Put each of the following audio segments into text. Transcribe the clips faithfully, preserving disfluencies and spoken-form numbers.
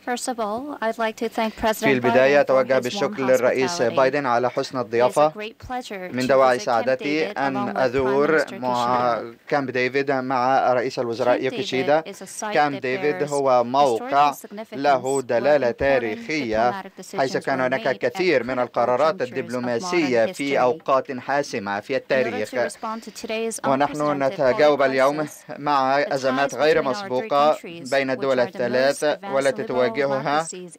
في البداية أتوجه بالشكر للرئيس بايدن على حسن الضيافة. من دواعي سعادتي أن أزور مع كامب ديفيد مع رئيس الوزراء يوكيشيدا. كامب ديفيد هو موقع له دلالة تاريخية، حيث كان هناك كثير من القرارات الدبلوماسية في أوقات حاسمة في التاريخ، ونحن نتجاوب اليوم مع أزمات غير مسبوقة بين الدول الثلاث والتي تواجهها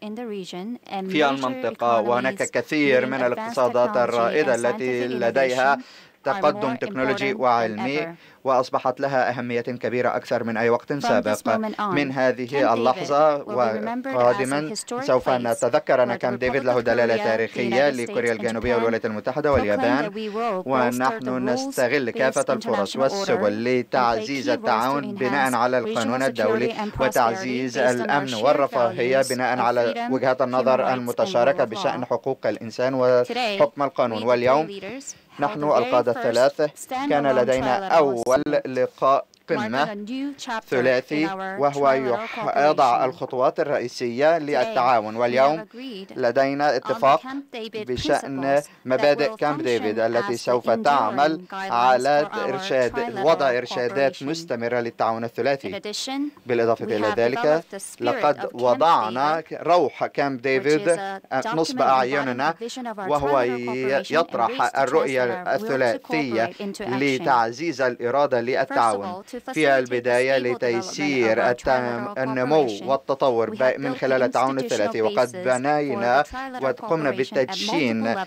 في المنطقة، وهناك كثير من الاقتصادات الرائدة التي لديها تقدم تكنولوجي وعلمي، وأصبحت لها أهمية كبيرة أكثر من أي وقت سابق. من هذه اللحظة وقادما سوف نتذكر أن كامب ديفيد له دلالة تاريخية لكوريا الجنوبية والولايات المتحدة واليابان، ونحن نستغل كافة الفرص والسبل لتعزيز التعاون بناء على القانون الدولي وتعزيز الأمن والرفاهية بناء على وجهات النظر المتشاركة بشأن حقوق الإنسان وحكم القانون. واليوم نحن القادة الثلاث كان لدينا أول لقاء قمة ثلاثي، وهو يضع الخطوات الرئيسية للتعاون. واليوم لدينا اتفاق بشأن مبادئ كامب ديفيد التي سوف تعمل على إرشاد وضع إرشادات مستمرة للتعاون الثلاثي. بالإضافة إلى ذلك لقد وضعنا روح كامب ديفيد نصب أعيننا، وهو يطرح الرؤية الثلاثية لتعزيز الإرادة للتعاون في البداية لتيسير النمو والتطور من خلال التعاون الثلاثي. وقد بنينا وقمنا بالتدشين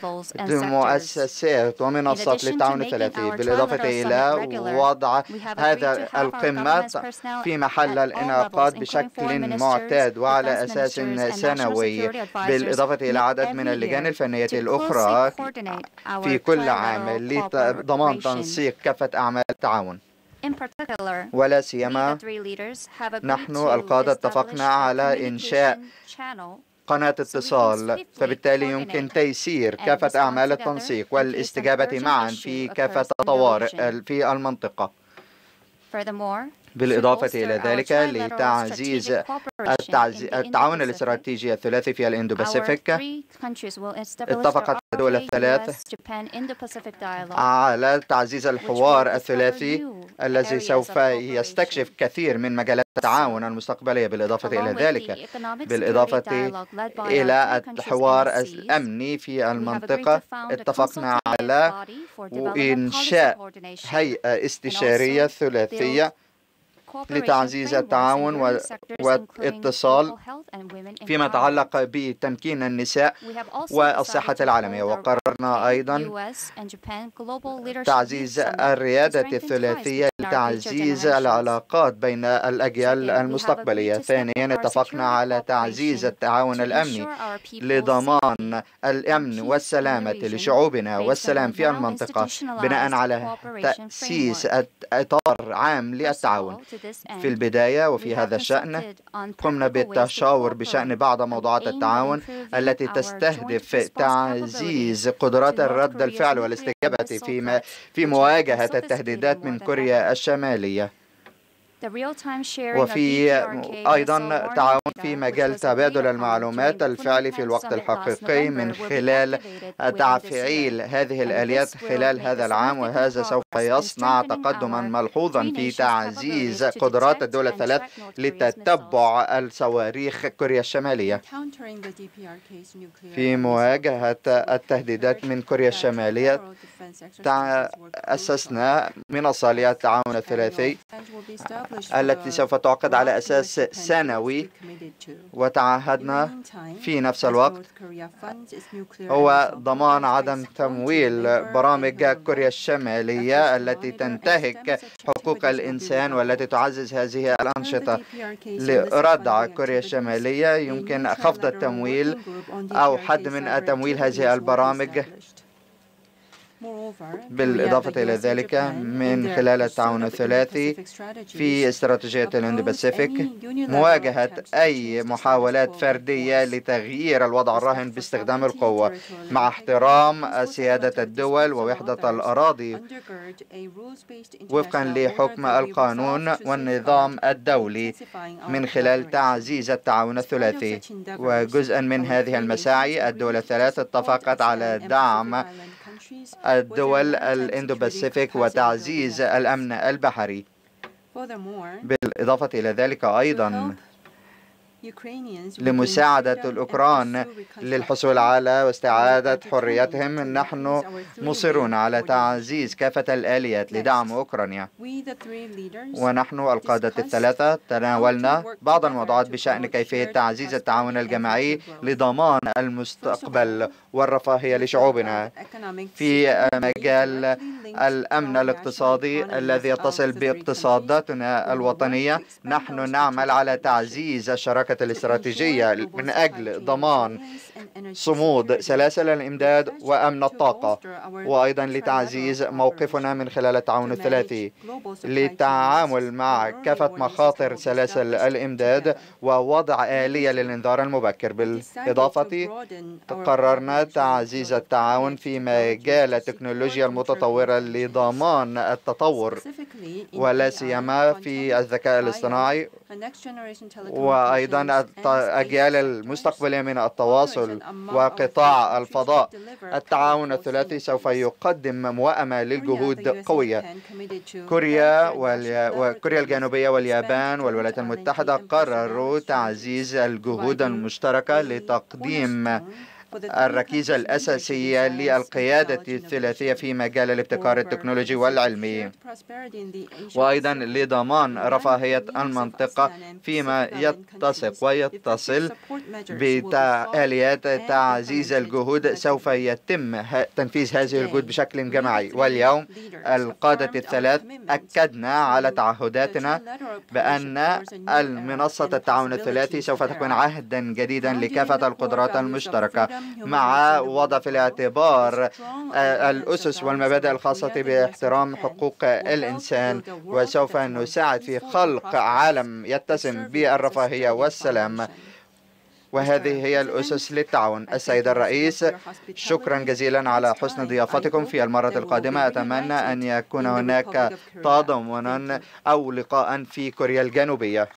مؤسسات ومنصات للتعاون الثلاثي، بالإضافة إلى وضع هذا القمة في محل الانعقاد بشكل معتاد وعلى أساس سنوي، بالإضافة إلى عدد من اللجان الفنية الأخرى في كل عام لضمان تنسيق كافة أعمال التعاون. ولا سيما نحن القادة اتفقنا على إنشاء قناة اتصال، فبالتالي يمكن تيسير كافة أعمال التنسيق والاستجابة معا في كافة الطوارئ في المنطقة. بالإضافة إلى ذلك لتعزيز التعاون الاستراتيجي الثلاثي في الإندو باسيفيك، اتفقت الدول الثلاث على تعزيز الحوار الثلاثي الذي سوف يستكشف كثير من مجالات التعاون المستقبلية. بالإضافة إلى ذلك بالإضافة إلى الحوار الأمني في المنطقة، اتفقنا على إنشاء هيئة استشارية ثلاثية لتعزيز التعاون والاتصال فيما يتعلق بتمكين النساء والصحة العالمية. وقررنا أيضا تعزيز الريادة الثلاثية لتعزيز العلاقات بين الأجيال المستقبلية. ثانيا اتفقنا على تعزيز التعاون الأمني لضمان الأمن والسلامة لشعوبنا والسلام في المنطقة بناء على تأسيس إطار عام للتعاون. في البداية وفي هذا الشأن قمنا بالتشاور بشأن بعض موضوعات التعاون التي تستهدف تعزيز قدرات الرد الفعل والاستجابة في في مواجهة التهديدات من كوريا الشمالية، وفي أيضا تعاون في مجال تبادل المعلومات الفعلي في الوقت الحقيقي من خلال تفعيل هذه الآليات خلال هذا العام، وهذا سوف يصنع تقدما ملحوظا في تعزيز قدرات الدول الثلاث لتتبع الصواريخ كوريا الشمالية. في مواجهة التهديدات من كوريا الشمالية أسسنا منصة للتعاون الثلاثي التي سوف تعقد على أساس سنوي، وتعهدنا في نفس الوقت هو ضمان عدم تمويل برامج كوريا الشمالية التي تنتهك حقوق الإنسان والتي تعزز هذه الأنشطة. لردع كوريا الشمالية يمكن خفض التمويل أو حد من تمويل هذه البرامج بالإضافة إلى ذلك من خلال التعاون الثلاثي في استراتيجية الإندو باسيفيك مواجهة أي محاولات فردية لتغيير الوضع الراهن باستخدام القوة مع احترام سيادة الدول ووحدة الأراضي وفقا لحكم القانون والنظام الدولي من خلال تعزيز التعاون الثلاثي. وجزءا من هذه المساعي الدول الثلاث اتفقت على دعم الدول الإندو باسيفيك وتعزيز الأمن البحري. بالإضافة إلى ذلك أيضا لمساعدة الأوكران للحصول على واستعادة حريتهم نحن مصرون على تعزيز كافة الآليات لدعم أوكرانيا. ونحن القادة الثلاثة تناولنا بعض الموضوعات بشأن كيفية تعزيز التعاون الجماعي لضمان المستقبل والرفاهية لشعوبنا في مجال الأمن الاقتصادي الذي يتصل باقتصاداتنا الوطنية. نحن نعمل على تعزيز الشراكة الاستراتيجية من أجل ضمان صمود سلاسل الإمداد وأمن الطاقة، وأيضا لتعزيز موقفنا من خلال التعاون الثلاثي للتعامل مع كافة مخاطر سلاسل الإمداد ووضع آلية للإنذار المبكر. بالإضافة قررنا تعزيز التعاون في مجال التكنولوجيا المتطورة لضمان التطور ولا سيما في الذكاء الاصطناعي وأيضا الأجيال المستقبلية من التواصل وقطاع الفضاء. التعاون الثلاثي سوف يقدم موائمة للجهود قوية. كوريا وكوريا الجنوبية واليابان والولايات المتحدة قرروا تعزيز الجهود المشتركة لتقديم الركيزة الأساسية للقيادة الثلاثية في مجال الابتكار التكنولوجي والعلمي وأيضا لضمان رفاهية المنطقة فيما يتسق ويتصل بآليات تعزيز الجهود. سوف يتم تنفيذ هذه الجهود بشكل جماعي. واليوم القادة الثلاث أكدنا على تعهداتنا بأن المنصة التعاون الثلاثي سوف تكون عهدا جديدا لكافة القدرات المشتركة مع وضع في الاعتبار الأسس والمبادئ الخاصة باحترام حقوق الإنسان، وسوف نساعد في خلق عالم يتسم بالرفاهية والسلام. وهذه هي الأسس للتعاون. السيد الرئيس، شكرا جزيلا على حسن ضيافتكم. في المرة القادمة أتمنى أن يكون هناك تضامنا أو لقاء في كوريا الجنوبية.